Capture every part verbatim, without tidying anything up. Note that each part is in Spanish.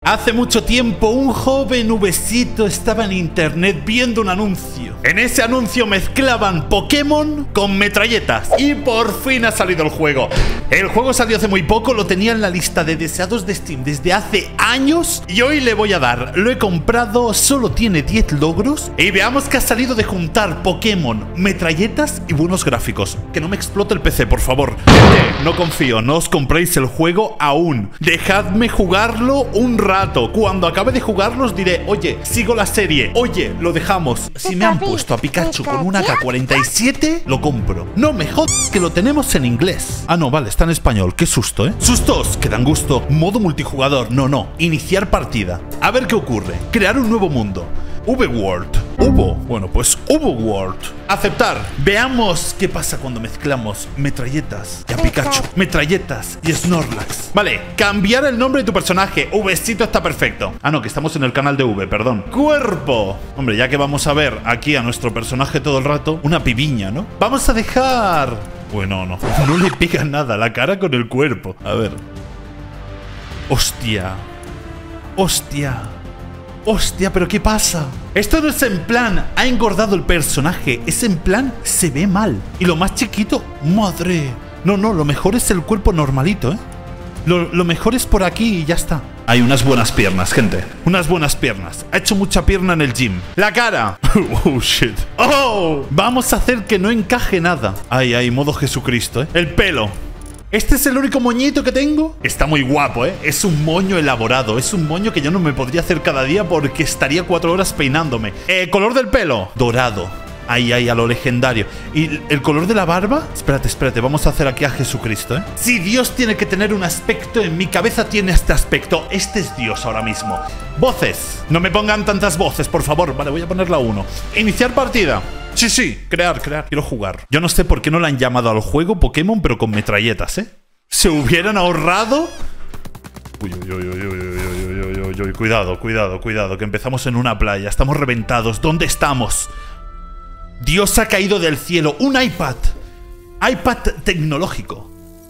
Hace mucho tiempo un joven Vcito estaba en internet viendo un anuncio. En ese anuncio mezclaban Pokémon con metralletas y por fin ha salido el juego. El juego salió hace muy poco, lo tenía en la lista de deseados de Steam desde hace años y hoy le voy a dar. Lo he comprado, solo tiene diez logros y veamos que ha salido de juntar Pokémon, metralletas y buenos gráficos. Que no me explote el P C, por favor. Gente, no confío, no os compréis el juego aún. Dejadme jugarlo un rato. Cuando acabe de jugarlo os diré, oye, sigo la serie, oye, lo dejamos. Si me han puesto a Pikachu con una A K cuarenta y siete, lo compro. No me jodas que lo tenemos en inglés. Ah, no, vale, está en español, qué susto, ¿eh? Sustos, que dan gusto. Modo multijugador, no, no, iniciar partida. A ver qué ocurre, crear un nuevo mundo. V-World. Hubo. Bueno, pues hubo World. Aceptar. Veamos qué pasa cuando mezclamos metralletas y a Pikachu. Metralletas y Snorlax. Vale, cambiar el nombre de tu personaje. Vcito está perfecto. Ah, no, que estamos en el canal de V, perdón. Cuerpo. Hombre, ya que vamos a ver aquí a nuestro personaje todo el rato, una pibiña, ¿no? Vamos a dejar... Bueno, no. No le pega nada la cara con el cuerpo. A ver. Hostia. Hostia. Hostia, ¿pero qué pasa? Esto no es en plan, ha engordado el personaje. Es en plan, se ve mal. Y lo más chiquito, madre. No, no, lo mejor es el cuerpo normalito, ¿eh? Lo, lo mejor es por aquí y ya está. Hay unas buenas piernas, gente. Unas buenas piernas. Ha hecho mucha pierna en el gym. La cara. Oh, shit. Oh, vamos a hacer que no encaje nada. Ay, ay, modo Jesucristo, ¿eh? El pelo. ¿Este es el único moñito que tengo? Está muy guapo, ¿eh? Es un moño elaborado. Es un moño que yo no me podría hacer cada día porque estaría cuatro horas peinándome. Eh, color del pelo. Dorado. Ahí, ahí, a lo legendario. ¿Y el color de la barba? Espérate, espérate. Vamos a hacer aquí a Jesucristo, ¿eh? Si Dios tiene que tener un aspecto, en mi cabeza tiene este aspecto. Este es Dios ahora mismo. Voces. No me pongan tantas voces, por favor. Vale, voy a ponerla a uno. Iniciar partida. Sí, sí, crear, crear. Quiero jugar. Yo no sé por qué no le han llamado al juego Pokémon, pero con metralletas, ¿eh? Se hubieran ahorrado... Uy, uy, uy, uy, uy, uy, uy, uy, uy, cuidado, cuidado, cuidado, que empezamos en una playa. Estamos reventados. ¿Dónde estamos? Dios ha caído del cielo. Un iPad. iPad tecnológico.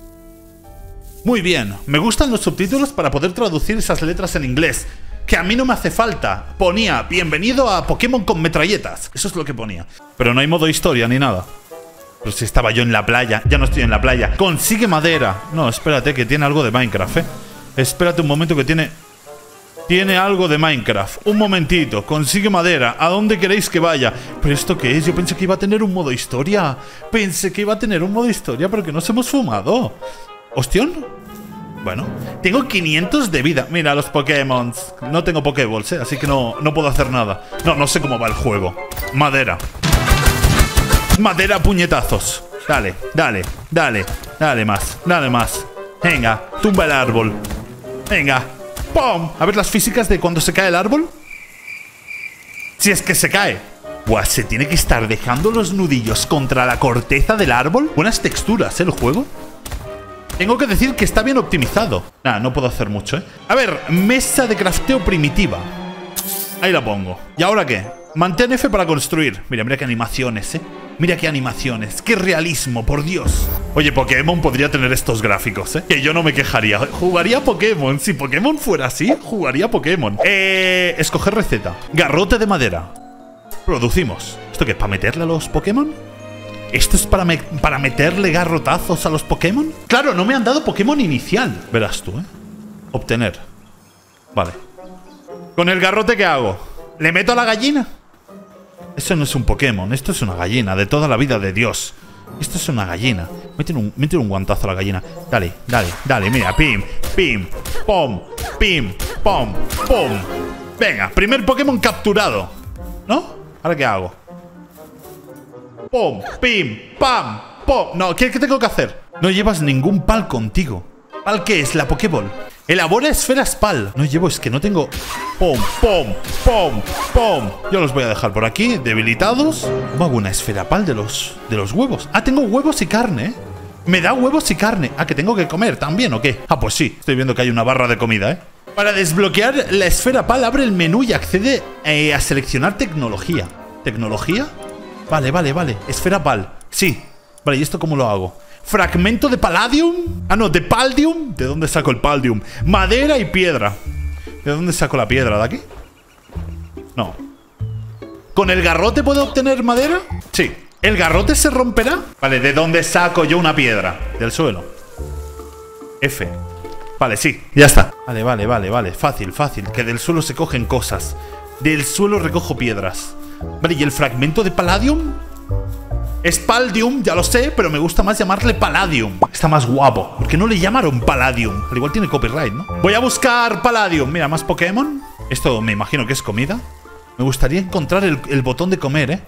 Muy bien. Me gustan los subtítulos para poder traducir esas letras en inglés. Que a mí no me hace falta. Ponía, bienvenido a Pokémon con metralletas. Eso es lo que ponía. Pero no hay modo historia ni nada. Pero si estaba yo en la playa. Ya no estoy en la playa. Consigue madera. No, espérate, que tiene algo de Minecraft, ¿eh? Espérate un momento que tiene... Tiene algo de Minecraft. Un momentito. Consigue madera. ¿A dónde queréis que vaya? ¿Pero esto qué es? Yo pensé que iba a tener un modo historia. Pensé que iba a tener un modo historia, pero que nos hemos fumado. ¿Ostión? Bueno, tengo quinientos de vida. Mira, los Pokémon. No tengo Pokéballs, ¿eh? Así que no, no puedo hacer nada. No, no sé cómo va el juego. Madera. Madera, puñetazos. Dale, dale, dale. Dale más, dale más. Venga, tumba el árbol. Venga. ¡Pum! A ver las físicas de cuando se cae el árbol. Si es que se cae. Buah, se tiene que estar dejando los nudillos contra la corteza del árbol. Buenas texturas, ¿eh? El juego. Tengo que decir que está bien optimizado. Nada, no puedo hacer mucho, ¿eh? A ver, mesa de crafteo primitiva. Ahí la pongo. ¿Y ahora qué? Mantén F para construir. Mira, mira qué animaciones, ¿eh? Mira qué animaciones. Qué realismo, por Dios. Oye, Pokémon podría tener estos gráficos, ¿eh? Que yo no me quejaría. Jugaría Pokémon. Si Pokémon fuera así, jugaría Pokémon. Eh... Escoger receta. Garrote de madera. Producimos. ¿Esto qué es? ¿Para meterle a los Pokémon? ¿Esto es para, me para meterle garrotazos a los Pokémon? Claro, no me han dado Pokémon inicial. Verás tú, ¿eh? Obtener. Vale. ¿Con el garrote qué hago? ¿Le meto a la gallina? Eso no es un Pokémon. Esto es una gallina de toda la vida de Dios. Esto es una gallina. Métele un, métele un guantazo a la gallina. Dale, dale, dale. Mira, pim, pim, pom, pim, pom, pom. Venga, primer Pokémon capturado. ¿No? ¿Ahora qué hago? Pum, pim, pam, pum. No, ¿qué, ¿qué tengo que hacer? No llevas ningún pal contigo. ¿Pal qué es? La Pokéball. Elabora esferas pal. No llevo, es que no tengo... Pum, pum, pum, pum. Yo los voy a dejar por aquí, debilitados. ¿Cómo hago una esfera pal de los, de los huevos? Ah, tengo huevos y carne, ¿eh? Me da huevos y carne. Ah, ¿que tengo que comer también o qué? Ah, pues sí, estoy viendo que hay una barra de comida, ¿eh? Para desbloquear la esfera pal, abre el menú y accede eh, a seleccionar tecnología. ¿Tecnología? Vale, vale, vale. Esfera pal. Sí. Vale, ¿y esto cómo lo hago? Fragmento de palladium. Ah, no, de paldium. ¿De dónde saco el paldium? Madera y piedra. ¿De dónde saco la piedra? ¿De aquí? No. ¿Con el garrote puedo obtener madera? Sí. ¿El garrote se romperá? Vale, ¿de dónde saco yo una piedra? Del suelo. F. Vale, sí, ya está. Vale, vale, vale, vale. Fácil, fácil. Que del suelo se cogen cosas. Del suelo recojo piedras. Vale, ¿y el fragmento de palladium? Es Paldium, ya lo sé, pero me gusta más llamarle Palladium. Está más guapo. ¿Por qué no le llamaron Palladium? Al igual tiene copyright, ¿no? Voy a buscar Palladium. Mira, más Pokémon. Esto me imagino que es comida. Me gustaría encontrar el, el botón de comer, ¿eh?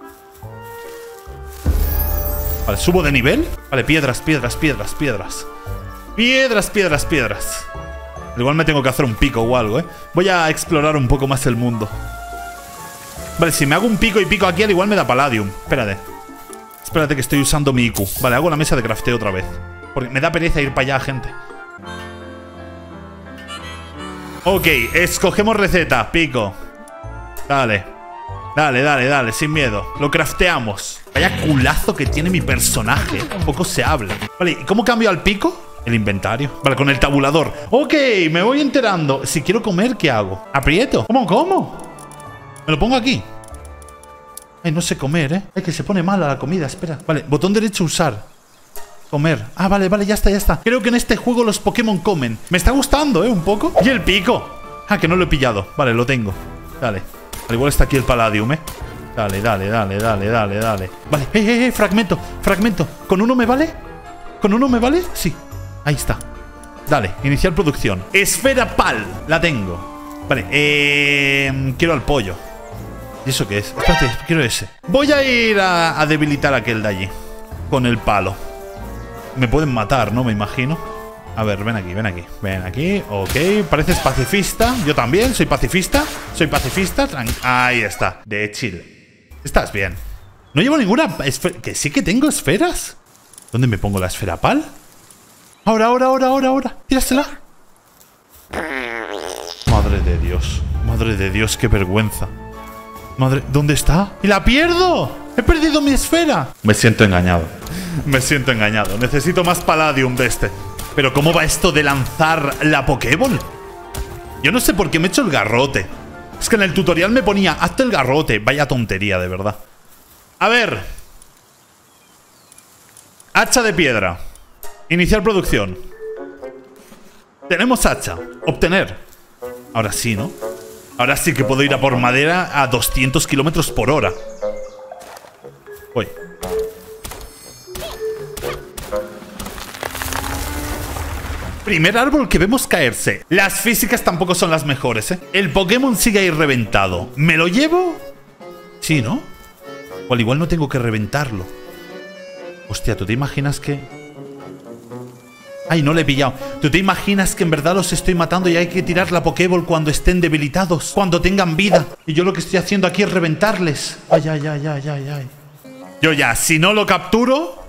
Vale, subo de nivel. Vale, piedras, piedras, piedras, piedras. Piedras, piedras, piedras. Al igual me tengo que hacer un pico o algo, ¿eh? Voy a explorar un poco más el mundo. Vale, si me hago un pico y pico aquí, al igual me da Palladium. Espérate. Espérate que estoy usando mi I Q. Vale, hago la mesa de crafteo otra vez. Porque me da pereza ir para allá, gente. Ok, escogemos receta. Pico. Dale. Dale, dale, dale, sin miedo. Lo crafteamos. Vaya culazo que tiene mi personaje. Poco se habla. Vale, ¿y cómo cambio al pico? El inventario. Vale, con el tabulador. Ok, me voy enterando. Si quiero comer, ¿qué hago? ¿Aprieto? ¿Cómo, cómo? Me lo pongo aquí. Ay, no sé comer, ¿eh? Ay, que se pone mala la comida, espera. Vale, botón derecho usar. Comer. Ah, vale, vale, ya está, ya está. Creo que en este juego los Pokémon comen. Me está gustando, ¿eh? Un poco. Y el pico. Ah, que no lo he pillado. Vale, lo tengo. Dale. Al igual está aquí el Palladium, ¿eh? Dale, dale, dale, dale, dale, dale. Vale, eh, eh, eh, fragmento, fragmento. ¿Con uno me vale? ¿Con uno me vale? Sí. Ahí está. Dale, iniciar producción. Esfera Pal. La tengo. Vale, eh... quiero al pollo. ¿Y eso qué es? Espérate, quiero ese. Voy a ir a, a debilitar a aquel de allí. Con el palo. Me pueden matar, ¿no? Me imagino. A ver, ven aquí, ven aquí. Ven aquí, ok. Pareces pacifista. Yo también, soy pacifista. Soy pacifista. Tran Ahí está. De chill. Estás bien. No llevo ninguna esfera. ¿Que sí que tengo esferas? ¿Dónde me pongo la esfera pal? Ahora, ahora, ahora, ahora, ahora. Tírasela. Madre de Dios. Madre de Dios, qué vergüenza. Madre, ¿dónde está? ¡Y la pierdo! ¡He perdido mi esfera! Me siento engañado. Me siento engañado. Necesito más Palladium de este. Pero ¿cómo va esto de lanzar la Pokéball? Yo no sé por qué me he hecho el garrote. Es que en el tutorial me ponía, hazte el garrote. Vaya tontería, de verdad. A ver. Hacha de piedra. Iniciar producción. Tenemos hacha. Obtener. Ahora sí, ¿no? Ahora sí que puedo ir a por madera a doscientos kilómetros por hora. Uy. Primer árbol que vemos caerse. Las físicas tampoco son las mejores, ¿eh? El Pokémon sigue ahí reventado. ¿Me lo llevo? Sí, ¿no? O al igual no tengo que reventarlo. Hostia, ¿tú te imaginas que...? Ay, no le he pillado. ¿Tú te imaginas que en verdad los estoy matando y hay que tirar la Pokéball cuando estén debilitados? Cuando tengan vida. Y yo lo que estoy haciendo aquí es reventarles. Ay, ay, ay, ay, ay, ay. Yo ya, si no lo capturo...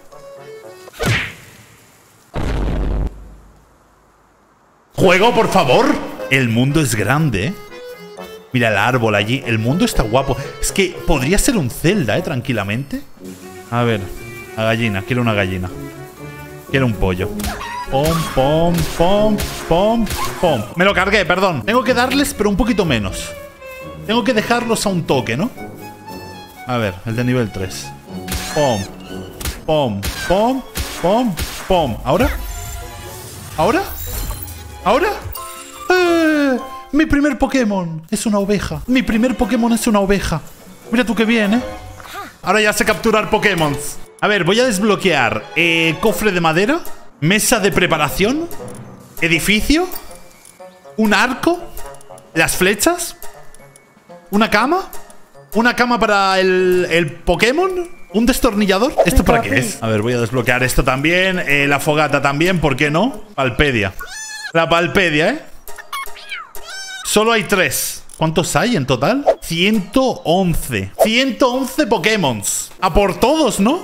¡Juego, por favor! El mundo es grande, ¿eh? Mira el árbol allí. El mundo está guapo. Es que podría ser un Zelda, ¿eh? Tranquilamente. A ver. La gallina. Quiero una gallina. Quiero un pollo. Pom, pom, pom, pom, pom. Me lo cargué, perdón. Tengo que darles, pero un poquito menos. Tengo que dejarlos a un toque, ¿no? A ver, el de nivel tres. Pom, pom, pom, pom, pom. ¿Ahora? ¿Ahora? ¿Ahora? ¡Eh! Mi primer Pokémon es una oveja. Mi primer Pokémon es una oveja. Mira tú qué bien, ¿eh? Ahora ya sé capturar Pokémon. A ver, voy a desbloquear eh, cofre de madera, mesa de preparación, edificio, un arco, las flechas, una cama, una cama para el, el Pokémon, un destornillador. ¿Esto para qué es? A ver, voy a desbloquear esto también, eh, la fogata también, ¿por qué no? Palpedia. La Palpedia, ¿eh? Solo hay tres. ¿Cuántos hay en total? ciento once. ciento once Pokémon. A por todos, ¿no?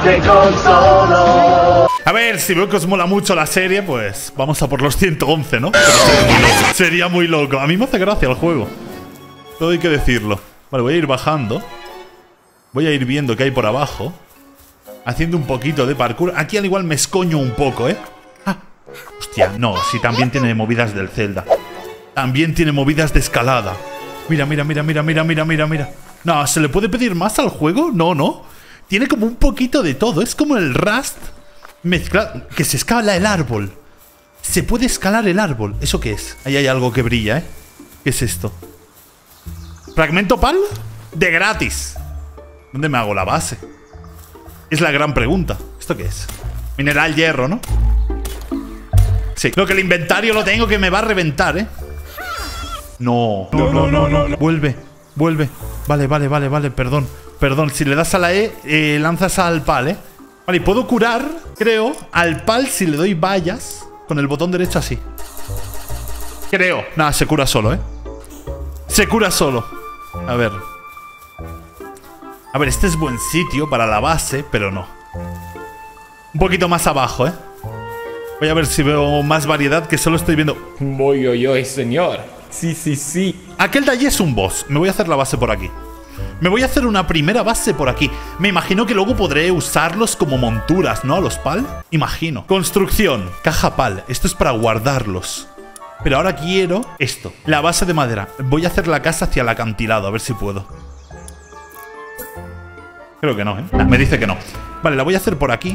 A ver, si veo que os mola mucho la serie, pues vamos a por los ciento once, ¿no? Pero sería muy loco. A mí me hace gracia el juego. Todo hay que decirlo. Vale, voy a ir bajando. Voy a ir viendo qué hay por abajo. Haciendo un poquito de parkour. Aquí al igual me escoño un poco, ¿eh? Ah, hostia, no. Si también tiene movidas del Zelda. También tiene movidas de escalada. Mira, mira, mira, mira, mira, mira, mira, mira. No, ¿se le puede pedir más al juego? No, no. Tiene como un poquito de todo. Es como el Rust mezclado. Que se escala el árbol. Se puede escalar el árbol. ¿Eso qué es? Ahí hay algo que brilla, ¿eh? ¿Qué es esto? ¿Fragmento pal? De gratis. ¿Dónde me hago la base? Es la gran pregunta. ¿Esto qué es? Mineral hierro, ¿no? Sí. Lo que el inventario lo tengo que me va a reventar, ¿eh? No. No, no, no, no, no. Vuelve, vuelve. Vale, vale, vale, vale, perdón. Perdón, si le das a la E, eh, lanzas al pal, ¿eh? Vale, y puedo curar, creo, al pal si le doy vallas con el botón derecho así. Creo. Nada, se cura solo, ¿eh? Se cura solo. A ver. A ver, este es buen sitio para la base, pero no. Un poquito más abajo, ¿eh? Voy a ver si veo más variedad, que solo estoy viendo... Voy, oy, oy, señor. Sí, sí, sí. Aquel de allí es un boss. Me voy a hacer la base por aquí. Me voy a hacer una primera base por aquí. Me imagino que luego podré usarlos como monturas, ¿no? A los pal. Imagino. Construcción. Caja pal. Esto es para guardarlos. Pero ahora quiero esto. La base de madera. Voy a hacer la casa hacia el acantilado. A ver si puedo. Creo que no, ¿eh? Nah, me dice que no. Vale, la voy a hacer por aquí.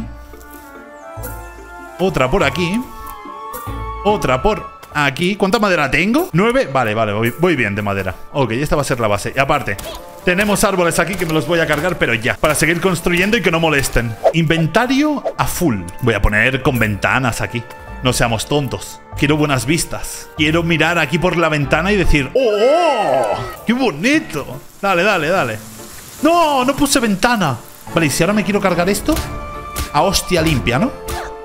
Otra por aquí. Otra por aquí. ¿Cuánta madera tengo? ¿Nueve? Vale, vale, voy, voy bien de madera. Ok, esta va a ser la base. Y aparte, tenemos árboles aquí que me los voy a cargar, pero ya. Para seguir construyendo y que no molesten. Inventario a full. Voy a poner con ventanas aquí. No seamos tontos. Quiero buenas vistas. Quiero mirar aquí por la ventana y decir... ¡Oh! ¡Qué bonito! Dale, dale, dale. ¡No! ¡No puse ventana! Vale, y si ahora me quiero cargar esto... A hostia limpia, ¿no?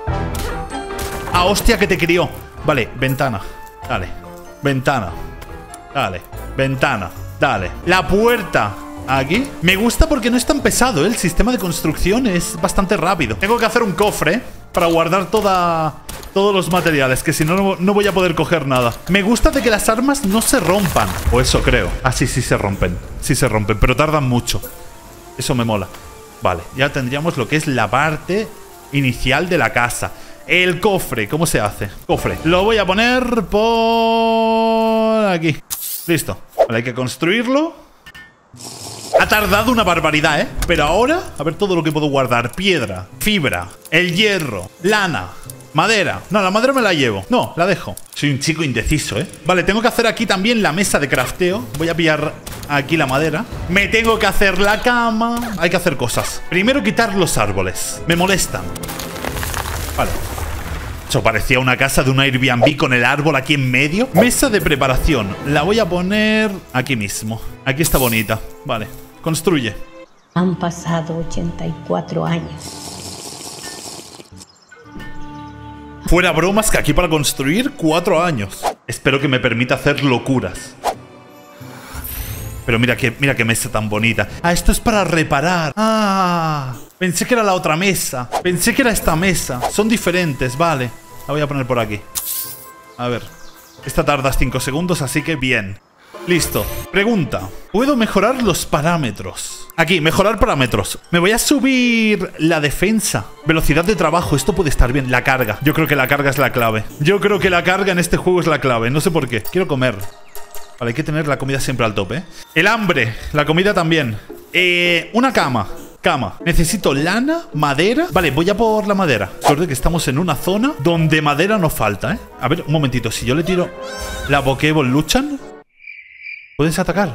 A hostia que te crió. Vale, ventana. Dale. Ventana. Dale. Ventana. Dale. La puerta. Aquí. Me gusta porque no es tan pesado, ¿eh? El sistema de construcción es bastante rápido. Tengo que hacer un cofre para guardar toda... todos los materiales, que si no, no, no voy a poder coger nada. Me gusta de que las armas no se rompan. O eso creo. Ah, sí, sí se rompen. Sí se rompen, pero tardan mucho. Eso me mola. Vale, ya tendríamos lo que es la parte inicial de la casa. El cofre, ¿cómo se hace? Cofre. Lo voy a poner por aquí. Listo. Vale, hay que construirlo. Ha tardado una barbaridad, ¿eh? Pero ahora, a ver todo lo que puedo guardar. Piedra, fibra, el hierro, lana, madera. No, la madera me la llevo. No, la dejo. Soy un chico indeciso, ¿eh? Vale, tengo que hacer aquí también la mesa de crafteo. Voy a pillar aquí la madera. Me tengo que hacer la cama. Hay que hacer cosas. Primero quitar los árboles. Me molestan. Vale. Eso parecía una casa de un Airbnb con el árbol aquí en medio. Mesa de preparación. La voy a poner aquí mismo. Aquí está bonita. Vale. Construye. Han pasado ochenta y cuatro años. Fuera bromas, que aquí para construir cuatro años. Espero que me permita hacer locuras. Pero mira que, mira qué mesa tan bonita. Ah, esto es para reparar. Ah, pensé que era la otra mesa. Pensé que era esta mesa. Son diferentes, vale. La voy a poner por aquí. A ver. Esta tarda cinco segundos, así que bien. Listo. Pregunta. ¿Puedo mejorar los parámetros? Aquí, mejorar parámetros. Me voy a subir la defensa. Velocidad de trabajo. Esto puede estar bien. La carga. Yo creo que la carga es la clave. Yo creo que la carga en este juego es la clave. No sé por qué. Quiero comer. Vale, hay que tener la comida siempre al tope, ¿eh? El hambre. La comida también. Eh, una cama. Cama. Necesito lana, madera. Vale, voy a por la madera. Suerte que estamos en una zona donde madera no falta, ¿eh? A ver, un momentito. Si yo le tiro la Pokéball, ¿luchan? ¿Puedes atacar?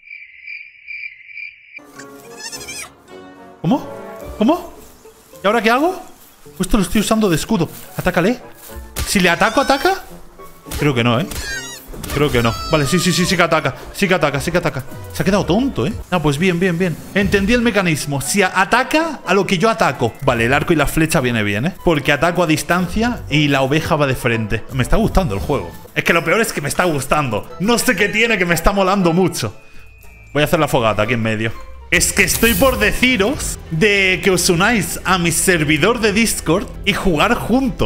¿Cómo? ¿Cómo? ¿Y ahora qué hago? Pues esto lo estoy usando de escudo. Atácale. Si le ataco, ¿ataca? Creo que no, ¿eh? Creo que no. Vale, sí, sí, sí, sí que ataca. Sí que ataca, sí que ataca. Se ha quedado tonto, ¿eh? Ah, pues bien, bien, bien. Entendí el mecanismo. Si ataca a lo que yo ataco. Vale, el arco y la flecha viene bien, ¿eh? Porque ataco a distancia y la oveja va de frente. Me está gustando el juego. Es que lo peor es que me está gustando. No sé qué tiene, que me está molando mucho. Voy a hacer la fogata aquí en medio. Es que estoy por deciros de que os unáis a mi servidor de Discord y jugar juntos.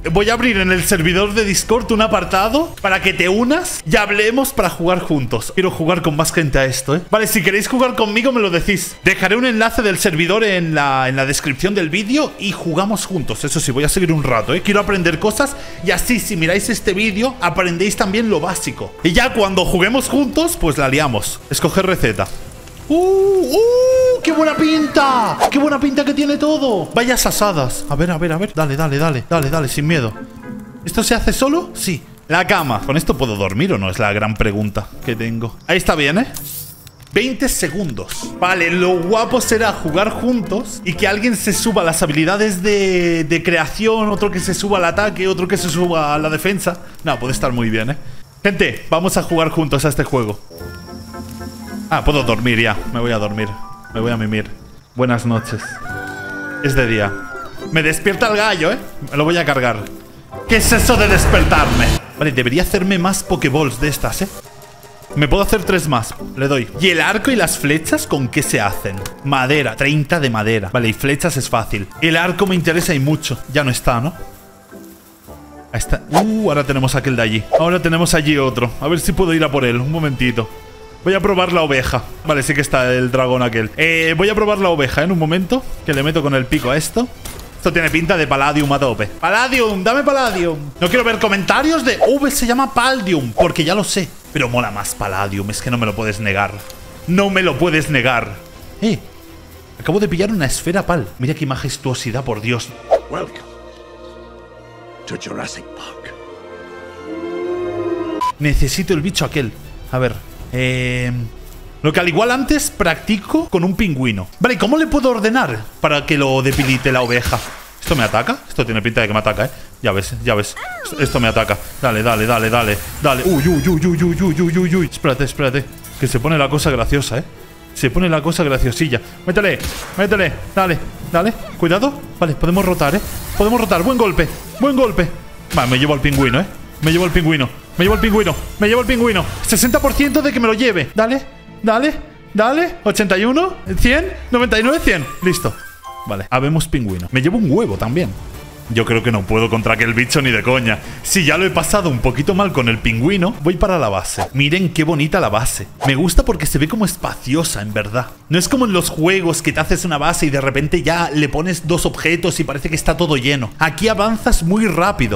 voy a abrir en el servidor de Discord un apartado para que te unas y hablemos para jugar juntos. Quiero jugar con más gente a esto, ¿eh? Vale, si queréis jugar conmigo me lo decís. Dejaré un enlace del servidor en la, en la descripción del vídeo y jugamos juntos. Eso sí, voy a seguir un rato, ¿eh? Quiero aprender cosas y así, si miráis este vídeo, aprendéis también lo básico. Y ya cuando juguemos juntos, pues la liamos. Escoger receta. ¡Uh! ¡Uh! ¡Qué buena pinta! ¡Qué buena pinta que tiene todo! Vayas asadas. A ver, a ver, a ver. Dale, dale, dale, dale, dale, sin miedo. ¿Esto se hace solo? Sí. La cama. ¿Con esto puedo dormir o no? Es la gran pregunta que tengo. Ahí está bien, ¿eh? veinte segundos. Vale, lo guapo será jugar juntos y que alguien se suba las habilidades de, de creación, otro que se suba al ataque, otro que se suba a la defensa. No, puede estar muy bien, ¿eh? Gente, vamos a jugar juntos a este juego. Ah, puedo dormir ya. Me voy a dormir. Me voy a mimir. Buenas noches. Es de día. Me despierta el gallo, ¿eh? Me lo voy a cargar. ¿Qué es eso de despertarme? Vale, debería hacerme más pokeballs de estas, ¿eh? Me puedo hacer tres más. Le doy. ¿Y el arco y las flechas con qué se hacen? Madera. treinta de madera. Vale, y flechas es fácil. El arco me interesa y mucho. Ya no está, ¿no? Ahí está. Uh, ahora tenemos aquel de allí. Ahora tenemos allí otro. A ver si puedo ir a por él. Un momentito. Voy a probar la oveja. Vale, sí que está el dragón aquel. Eh, voy a probar la oveja, ¿eh? En un momento. Que le meto con el pico a esto. Esto tiene pinta de Palladium a tope. Palladium, dame Palladium. No quiero ver comentarios de... Uh, se llama Paldium. Porque ya lo sé. Pero mola más Palladium. Es que no me lo puedes negar. No me lo puedes negar. Eh. Acabo de pillar una esfera pal. Mira qué majestuosidad, por Dios. Welcome to Jurassic Park. Necesito el bicho aquel. A ver. Eh... Lo que al igual antes practico con un pingüino. Vale, ¿cómo le puedo ordenar para que lo debilite la oveja? ¿Esto me ataca? Esto tiene pinta de que me ataca, ¿eh? Ya ves, ya ves. Esto me ataca. Dale, dale, dale, dale. Dale. Uy, uy, uy, uy, uy, uy, uy, uy, uy. Espérate, espérate. Que se pone la cosa graciosa, ¿eh? Se pone la cosa graciosilla. Métele, métele. Dale, dale. Cuidado. Vale, podemos rotar, ¿eh? Podemos rotar. Buen golpe. Buen golpe. Vale, me llevo al pingüino, ¿eh? Me llevo al pingüino. Me llevo al pingüino. Me llevo al pingüino. sesenta por ciento de que me lo lleve. Dale, dale, dale. ochenta y uno, cien, noventa y nueve, cien. Listo. Vale, habemos pingüino. Me llevo un huevo también. Yo creo que no puedo contra aquel bicho ni de coña. Si ya lo he pasado un poquito mal con el pingüino, voy para la base. Miren qué bonita la base. Me gusta porque se ve como espaciosa, en verdad. No es como en los juegos que te haces una base y de repente ya le pones dos objetos y parece que está todo lleno. Aquí avanzas muy rápido.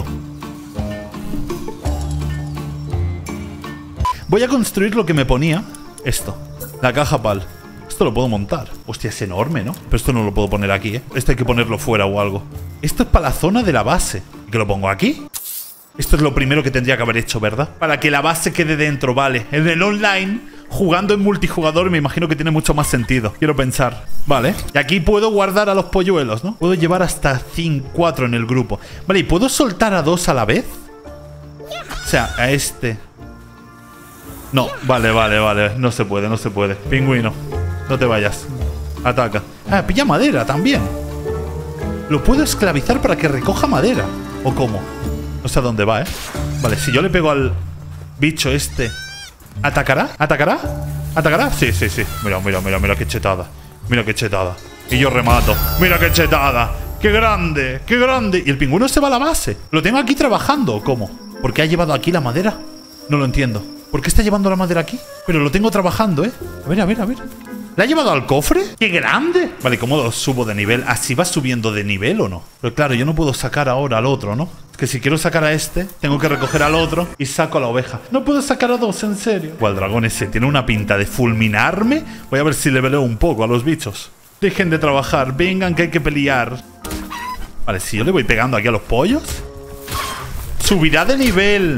Voy a construir lo que me ponía. Esto, la caja pal. Esto lo puedo montar. Hostia, es enorme, ¿no? Pero esto no lo puedo poner aquí, ¿eh? Esto hay que ponerlo fuera o algo. Esto es para la zona de la base. ¿Que lo pongo aquí? Esto es lo primero que tendría que haber hecho, ¿verdad? Para que la base quede dentro, vale. En el online, jugando en multijugador, me imagino que tiene mucho más sentido. Quiero pensar. Vale. Y aquí puedo guardar a los polluelos, ¿no? Puedo llevar hasta cinco, cuatro en el grupo. Vale, ¿y puedo soltar a dos a la vez? O sea, a este... No, vale, vale, vale. No se puede, no se puede. Pingüino, no te vayas. Ataca. Ah, pilla madera también. Lo puedo esclavizar para que recoja madera. ¿O cómo? No sé a dónde va, ¿eh? Vale, si yo le pego al bicho este... ¿Atacará? ¿Atacará? ¿Atacará? Sí, sí, sí. Mira, mira, mira, mira qué chetada. Mira qué chetada. Y yo remato. Mira qué chetada. ¡Qué grande! ¡Qué grande! Y el pingüino se va a la base. ¿Lo tengo aquí trabajando o cómo? ¿Por qué ha llevado aquí la madera? No lo entiendo. ¿Por qué está llevando la madera aquí? Pero lo tengo trabajando, ¿eh? A ver, a ver, a ver. ¿La ha llevado al cofre? ¡Qué grande! Vale, ¿cómo lo subo de nivel? ¿Así va subiendo de nivel o no? Pero claro, yo no puedo sacar ahora al otro, ¿no? Es que si quiero sacar a este, tengo que recoger al otro y saco a la oveja. No puedo sacar a dos, en serio. O el dragón ese tiene una pinta de fulminarme. Voy a ver si le veleo un poco a los bichos. Dejen de trabajar, vengan que hay que pelear. Vale, si yo le voy pegando aquí a los pollos, subirá de nivel.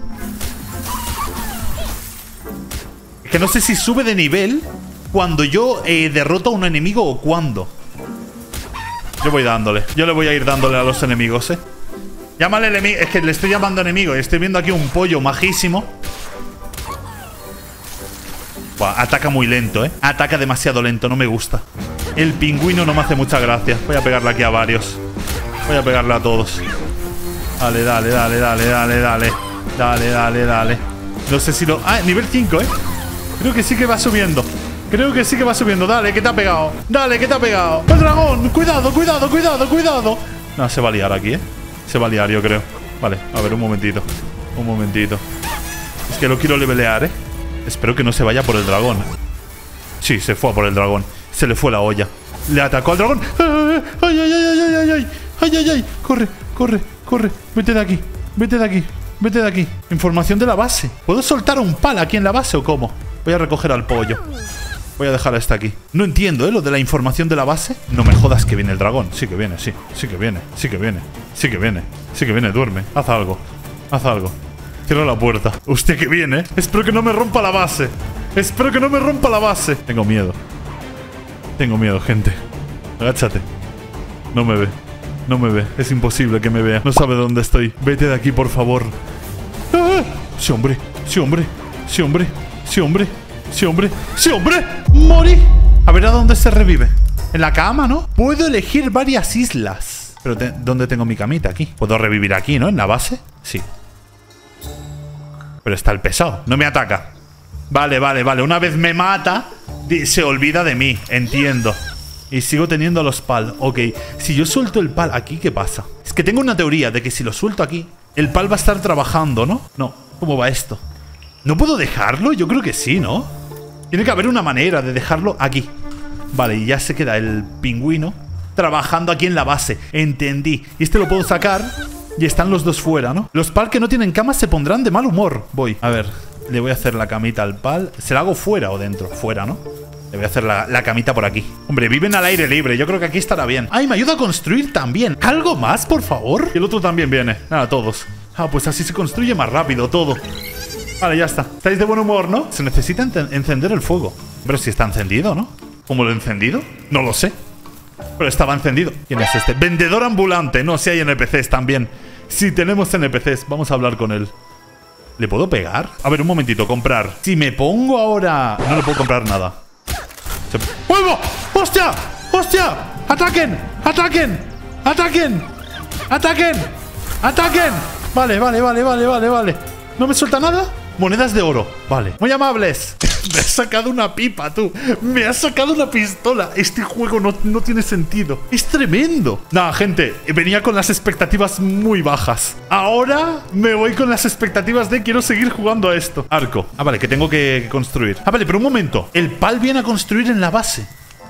Que no sé si sube de nivel cuando yo eh, derroto a un enemigo o cuándo. Yo voy dándole. Yo le voy a ir dándole a los enemigos, ¿eh? Llámale enemigo. Es que le estoy llamando enemigo y estoy viendo aquí un pollo majísimo. Buah, ataca muy lento, ¿eh? Ataca demasiado lento, no me gusta. El pingüino no me hace mucha gracia. Voy a pegarle aquí a varios. Voy a pegarle a todos. Dale, dale, dale, dale, dale, dale. Dale, dale, dale. No sé si lo... Ah, nivel cinco, ¿eh? Creo que sí que va subiendo. Creo que sí que va subiendo. Dale, que te ha pegado. Dale, que te ha pegado. ¡El dragón! Cuidado, cuidado, cuidado, cuidado. No, se va a liar aquí, ¿eh? Se va a liar, yo creo. Vale, a ver, un momentito. Un momentito. Es que lo quiero levelear, ¿eh? Espero que no se vaya por el dragón. Sí, se fue a por el dragón. Se le fue la olla. Le atacó al dragón. ¡Ay, ay, ay, ay, ay, ay, ay! ¡Ay, ay, ay! Corre, corre, corre. Vete de aquí, vete de aquí, vete de aquí. Información de la base. ¿Puedo soltar un pal aquí en la base o cómo? Voy a recoger al pollo. Voy a dejar esta aquí. No entiendo, ¿eh? Lo de la información de la base. No me jodas que viene el dragón. Sí que viene, sí. Sí que viene, sí que viene. Sí que viene, sí que viene. Duerme. Haz algo. Haz algo. Cierra la puerta. Hostia, que viene, ¿eh? Espero que no me rompa la base. Espero que no me rompa la base. Tengo miedo. Tengo miedo, gente. Agáchate. No me ve. No me ve. Es imposible que me vea. No sabe dónde estoy. Vete de aquí, por favor. ¡Ah! Sí, hombre. Sí, hombre. Sí, hombre. Sí, hombre. Sí, hombre. Sí, hombre. Morí. A ver a dónde se revive. En la cama, ¿no? Puedo elegir varias islas. Pero, te ¿dónde tengo mi camita? Aquí. Puedo revivir aquí, ¿no? En la base. Sí. Pero está el pesado. No me ataca. Vale, vale, vale. Una vez me mata, se olvida de mí. Entiendo. Y sigo teniendo los pal. Ok. Si yo suelto el pal aquí, ¿qué pasa? Es que tengo una teoría de que si lo suelto aquí, el pal va a estar trabajando, ¿no? No. ¿Cómo va esto? ¿No puedo dejarlo? Yo creo que sí, ¿no? Tiene que haber una manera de dejarlo aquí. Vale, y ya se queda el pingüino trabajando aquí en la base. Entendí. Y este lo puedo sacar y están los dos fuera, ¿no? Los pal que no tienen cama se pondrán de mal humor. Voy. A ver, le voy a hacer la camita al pal. ¿Se la hago fuera o dentro? Fuera, ¿no? Le voy a hacer la, la camita por aquí. Hombre, viven al aire libre. Yo creo que aquí estará bien. ¡Ay, me ayuda a construir también! ¿Algo más, por favor? Y el otro también viene. Nada, todos. Ah, pues así se construye más rápido todo. Vale, ya está. Estáis de buen humor, ¿no? Se necesita encender el fuego. Pero si está encendido, ¿no? ¿Cómo lo he encendido? No lo sé. Pero estaba encendido. ¿Quién es este? Vendedor ambulante. No, si hay N P Cs también. Si tenemos N P Cs, vamos a hablar con él. ¿Le puedo pegar? A ver, un momentito, comprar. Si me pongo ahora... No le puedo comprar nada. ¡Huevo! ¡Hostia! ¡Hostia! ¡Ataquen! ¡Ataquen! ¡Ataquen! ¡Ataquen! ¡Ataquen! Vale, vale, vale, vale, vale, vale. ¿No me suelta nada? Monedas de oro. Vale. Muy amables. Me has sacado una pipa, tú. Me has sacado una pistola. Este juego no, no tiene sentido. Es tremendo. Nada, gente. Venía con las expectativas muy bajas. Ahora me voy con las expectativas de quiero seguir jugando a esto. Arco. Ah, vale, que tengo que construir. Ah, vale, pero un momento. El pal viene a construir en la base.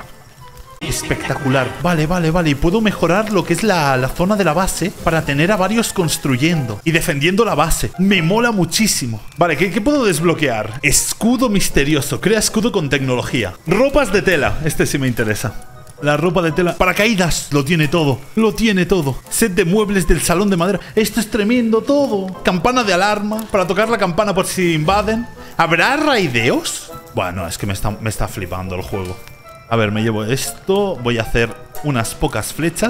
Espectacular. Vale, vale, vale. Y puedo mejorar lo que es la, la zona de la base para tener a varios construyendo y defendiendo la base. Me mola muchísimo. Vale, ¿qué, qué puedo desbloquear? Escudo misterioso. Crea escudo con tecnología. Ropas de tela. Este sí me interesa. La ropa de tela. Paracaídas. Lo tiene todo. Lo tiene todo. Set de muebles del salón de madera. Esto es tremendo todo. Campana de alarma. Para tocar la campana por si invaden. ¿Habrá raideos? Bueno, es que me está, me está flipando el juego. A ver, me llevo esto. Voy a hacer unas pocas flechas.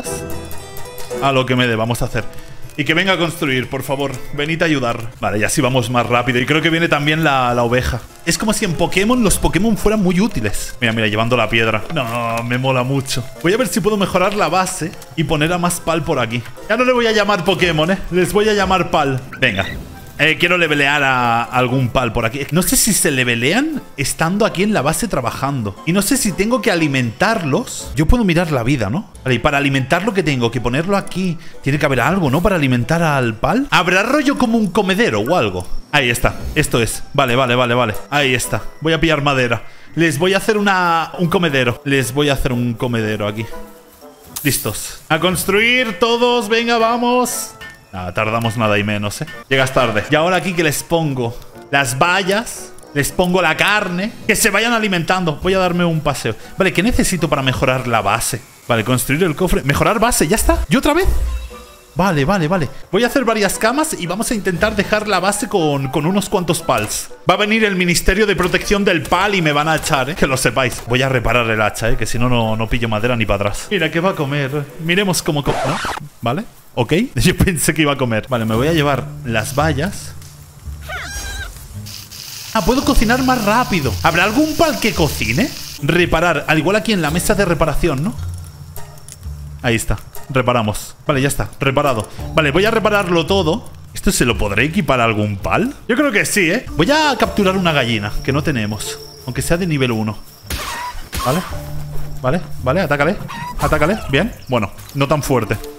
A lo que me dé, vamos a hacer. Y que venga a construir, por favor. Venid a ayudar. Vale, y así vamos más rápido. Y creo que viene también la, la oveja. Es como si en Pokémon los Pokémon fueran muy útiles. Mira, mira, llevando la piedra. No, me mola mucho. Voy a ver si puedo mejorar la base y poner a más pal por aquí. Ya no le voy a llamar Pokémon, ¿eh? Les voy a llamar pal. Venga. Eh, quiero levelear a algún pal por aquí. No sé si se levelean estando aquí en la base trabajando. Y no sé si tengo que alimentarlos. Yo puedo mirar la vida, ¿no? Vale, y para alimentarlo, ¿qué tengo? Que ponerlo aquí. Tiene que haber algo, ¿no? Para alimentar al pal. ¿Habrá rollo como un comedero o algo? Ahí está. Esto es. Vale, vale, vale, vale. Ahí está. Voy a pillar madera. Les voy a hacer una... un comedero. Les voy a hacer un comedero aquí. Listos. A construir todos. Venga, vamos. Nada, tardamos nada y menos, ¿eh? Llegas tarde. Y ahora aquí que les pongo las vallas, les pongo la carne, que se vayan alimentando. Voy a darme un paseo. Vale, ¿qué necesito para mejorar la base? Vale, construir el cofre. Mejorar base, ¿ya está? ¿Y otra vez? Vale, vale, vale. Voy a hacer varias camas y vamos a intentar dejar la base con, con unos cuantos pals. Va a venir el Ministerio de Protección del Pal y me van a echar, ¿eh? Que lo sepáis. Voy a reparar el hacha, ¿eh? Que si no, no, no pillo madera ni para atrás. Mira, ¿qué va a comer? Miremos cómo come, ¿no? ¿Vale? ¿Ok? Yo pensé que iba a comer. Vale, me voy a llevar las vallas. Ah, puedo cocinar más rápido. ¿Habrá algún pal que cocine? Reparar. Al igual aquí en la mesa de reparación, ¿no? Ahí está. Reparamos. Vale, ya está. Reparado. Vale, voy a repararlo todo. ¿Esto se lo podré equipar a algún pal? Yo creo que sí, ¿eh? Voy a capturar una gallina, que no tenemos. Aunque sea de nivel uno. Vale. Vale, vale, atácale. Atácale. Bien. Bueno, no tan fuerte.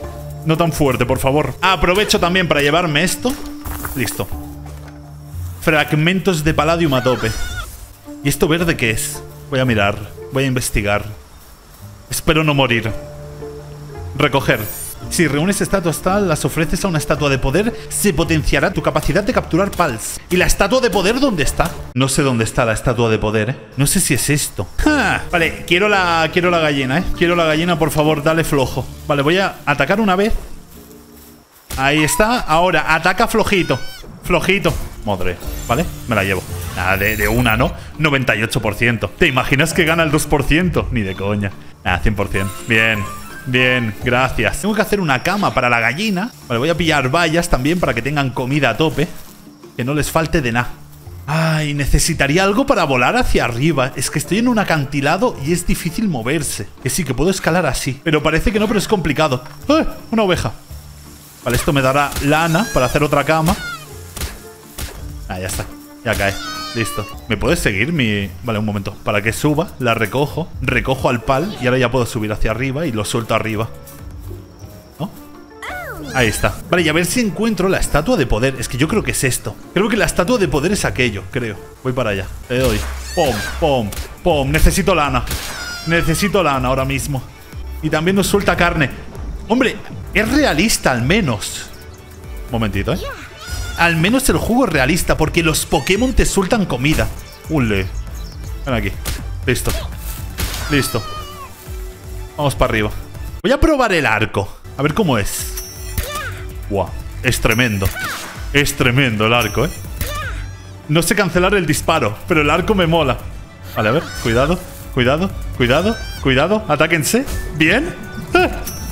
No tan fuerte, por favor. Aprovecho también para llevarme esto. Listo. Fragmentos de palladium a tope. ¿Y esto verde qué es? Voy a mirar. Voy a investigar. Espero no morir. Recoger. Si reúnes estatuas tal, las ofreces a una estatua de poder, se potenciará tu capacidad de capturar pals. ¿Y la estatua de poder dónde está? No sé dónde está la estatua de poder, ¿eh? No sé si es esto. ¡Ja! Vale, quiero la, quiero la gallina, ¿eh? Quiero la gallina, por favor, dale flojo. Vale, voy a atacar una vez. Ahí está. Ahora, ataca flojito. Flojito. Madre. ¿Vale? Me la llevo. Nada, de, de una, ¿no? noventa y ocho por ciento. ¿Te imaginas que gana el dos por ciento? Ni de coña. Nada, cien por ciento. Bien. Bien, gracias. Tengo que hacer una cama para la gallina. Vale, voy a pillar vallas también para que tengan comida a tope. Que no les falte de nada. Ay, necesitaría algo para volar hacia arriba. Es que estoy en un acantilado y es difícil moverse. Que sí, que puedo escalar así. Pero parece que no, pero es complicado. ¡Eh! Una oveja. Vale, esto me dará lana para hacer otra cama. Ah, ya está. Ya cae. Listo. ¿Me puedes seguir mi...? Vale, un momento. Para que suba, la recojo. Recojo al pal y ahora ya puedo subir hacia arriba y lo suelto arriba. ¿No? Ahí está. Vale, y a ver si encuentro la estatua de poder. Es que yo creo que es esto. Creo que la estatua de poder es aquello, creo. Voy para allá. Le doy. Pom, pom, pom. Necesito lana. Necesito lana ahora mismo. Y también nos suelta carne. Hombre, es realista al menos. Momentito, ¿eh? Al menos el juego es realista, porque los Pokémon te sueltan comida. Ule. Ven aquí. Listo. Listo. Vamos para arriba. Voy a probar el arco. A ver cómo es. Buah. Es tremendo. Es tremendo el arco, ¿eh? No sé cancelar el disparo, pero el arco me mola. Vale, a ver. Cuidado. Cuidado. Cuidado. Cuidado. Atáquense. Bien. ¡Eh!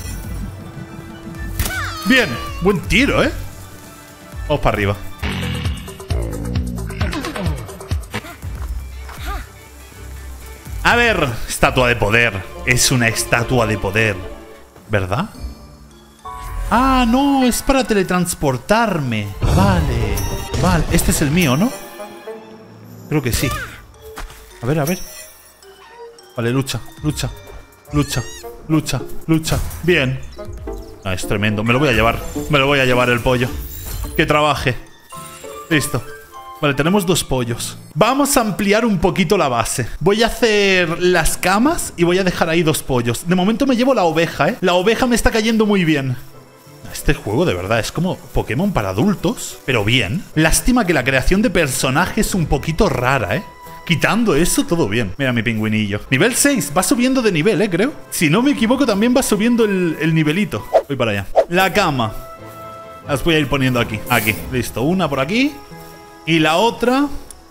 Bien. Buen tiro, ¿eh? Vamos para arriba. A ver, estatua de poder. Es una estatua de poder, ¿verdad? Ah, no, es para teletransportarme. Vale, vale. Este es el mío, ¿no? Creo que sí. A ver, a ver. Vale, lucha, lucha, lucha, lucha, lucha. Bien. Ah, es tremendo. Me lo voy a llevar. Me lo voy a llevar el pollo. Que trabaje. Listo. Vale, tenemos dos pollos. Vamos a ampliar un poquito la base. Voy a hacer las camas y voy a dejar ahí dos pollos. De momento me llevo la oveja, ¿eh? La oveja me está cayendo muy bien. Este juego de verdad es como Pokémon para adultos, pero bien. Lástima que la creación de personajes es un poquito rara, ¿eh? Quitando eso, todo bien. Mira mi pingüinillo. Nivel seis. Va subiendo de nivel, ¿eh? Creo. Si no me equivoco, también va subiendo el, el nivelito. Voy para allá. La cama. Las voy a ir poniendo aquí. Aquí. Listo. Una por aquí. Y la otra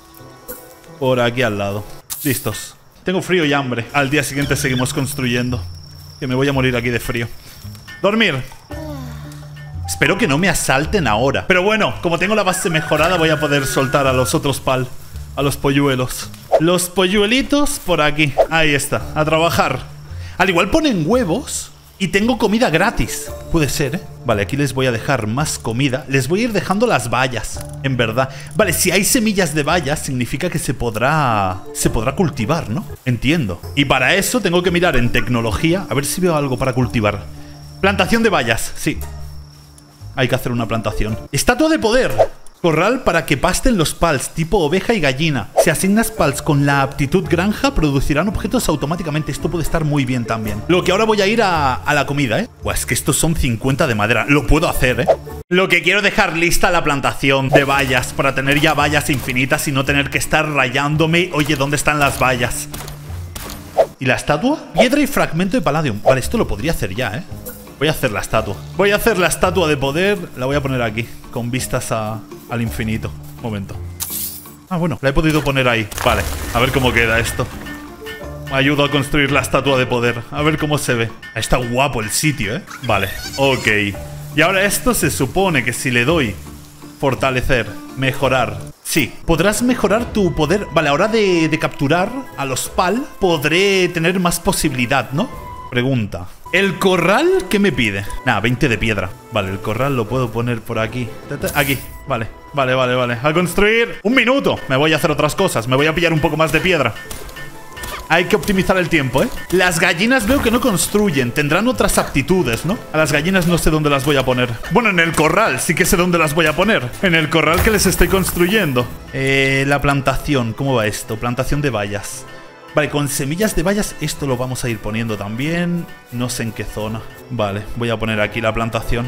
por aquí al lado. Listos. Tengo frío y hambre. Al día siguiente seguimos construyendo. Que me voy a morir aquí de frío. Dormir. Espero que no me asalten ahora. Pero bueno, como tengo la base mejorada, voy a poder soltar a los otros pal. A los polluelos. Los polluelitos por aquí. Ahí está. A trabajar. Al igual ponen huevos y tengo comida gratis. Puede ser, ¿eh? Vale, aquí les voy a dejar más comida. Les voy a ir dejando las bayas, en verdad. Vale, si hay semillas de bayas, significa que se podrá... Se podrá cultivar, ¿no? Entiendo. Y para eso tengo que mirar en tecnología. A ver si veo algo para cultivar. Plantación de bayas, sí. Hay que hacer una plantación. Estatua de poder. Corral para que pasten los pals, tipo oveja y gallina. Si asignas pals con la aptitud granja, producirán objetos automáticamente. Esto puede estar muy bien también. Lo que ahora voy a ir a, a la comida, ¿eh? Buah, es que estos son cincuenta de madera. Lo puedo hacer, ¿eh? Lo que quiero dejar lista la plantación de bayas, para tener ya bayas infinitas y no tener que estar rayándome. Oye, ¿dónde están las bayas? ¿Y la estatua? Piedra y fragmento de palladium. Vale, esto lo podría hacer ya, ¿eh? Voy a hacer la estatua. Voy a hacer la estatua de poder. La voy a poner aquí, con vistas a, al infinito. Un momento. Ah, bueno, la he podido poner ahí. Vale, a ver cómo queda esto. Me ayudo a construir la estatua de poder. A ver cómo se ve. Está guapo el sitio, ¿eh? Vale, ok. Y ahora esto se supone que si le doy fortalecer, mejorar. Sí, podrás mejorar tu poder. Vale, ahora de, de capturar a los pal, podré tener más posibilidad, ¿no? Pregunta. ¿El corral qué me pide? Nada, veinte de piedra. Vale, el corral lo puedo poner por aquí. Aquí, vale, vale, vale, vale. A construir. Un minuto. Me voy a hacer otras cosas. Me voy a pillar un poco más de piedra. Hay que optimizar el tiempo, ¿eh? Las gallinas veo que no construyen. Tendrán otras aptitudes, ¿no? A las gallinas no sé dónde las voy a poner. Bueno, en el corral sí que sé dónde las voy a poner. En el corral que les estoy construyendo. Eh, la plantación. ¿Cómo va esto? Plantación de bayas. Vale, con semillas de bayas esto lo vamos a ir poniendo también. No sé en qué zona. Vale, voy a poner aquí la plantación.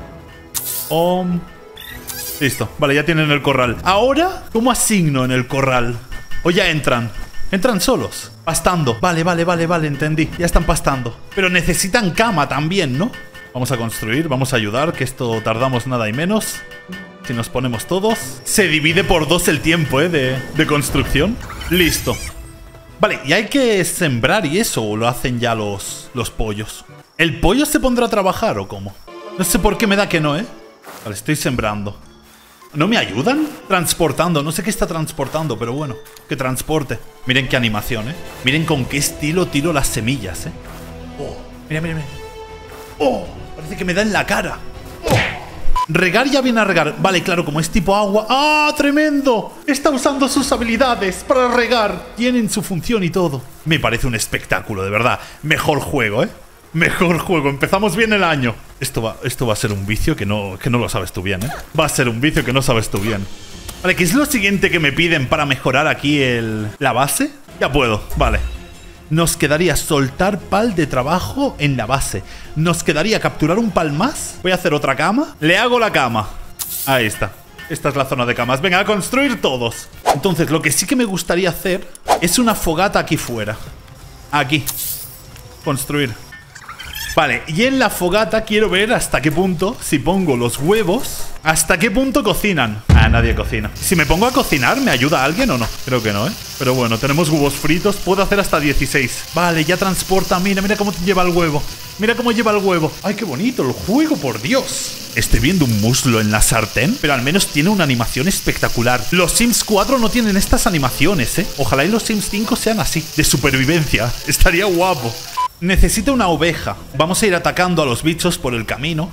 Om. Listo. Vale, ya tienen el corral. Ahora, ¿cómo asigno en el corral? O ya entran. Entran solos. Pastando. Vale, vale, vale, vale, entendí. Ya están pastando. Pero necesitan cama también, ¿no? Vamos a construir, vamos a ayudar, que esto tardamos nada y menos. Si nos ponemos todos. Se divide por dos el tiempo, ¿eh? De, de construcción. Listo. Vale, y hay que sembrar y eso, o lo hacen ya los, los pollos. ¿El pollo se pondrá a trabajar o cómo? No sé por qué me da que no, ¿eh? Vale, estoy sembrando. ¿No me ayudan? Transportando, no sé qué está transportando, pero bueno, que transporte. Miren qué animación, ¿eh? Miren con qué estilo tiro las semillas, ¿eh? Oh, mira, mira, mira. Oh, parece que me da en la cara. Oh. Regar ya viene a regar. Vale, claro, como es tipo agua. ¡Ah, tremendo! Está usando sus habilidades para regar. Tienen su función y todo. Me parece un espectáculo, de verdad. Mejor juego, ¿eh? Mejor juego. Empezamos bien el año. Esto va, esto va a ser un vicio que no, que no lo sabes tú bien, ¿eh? Va a ser un vicio que no sabes tú bien. Vale, ¿qué es lo siguiente que me piden para mejorar aquí el, la base? Ya puedo, vale. Nos quedaría soltar pal de trabajo en la base. Nos quedaría capturar un pal más. Voy a hacer otra cama. Le hago la cama. Ahí está. Esta es la zona de camas. Venga, a construir todos. Entonces, lo que sí que me gustaría hacer es una fogata aquí fuera. Aquí. Construir. Vale, y en la fogata quiero ver hasta qué punto, si pongo los huevos, hasta qué punto cocinan. Ah, nadie cocina. Si me pongo a cocinar, ¿me ayuda alguien o no? Creo que no, ¿eh? Pero bueno, tenemos huevos fritos. Puedo hacer hasta dieciséis. Vale, ya transporta. Mira, mira cómo lleva el huevo. Mira cómo lleva el huevo. Ay, qué bonito el juego, por Dios. Estoy viendo un muslo en la sartén, pero al menos tiene una animación espectacular. Los Sims cuatro no tienen estas animaciones, ¿eh? Ojalá y los Sims cinco sean así, de supervivencia. Estaría guapo. Necesito una oveja. Vamos a ir atacando a los bichos por el camino.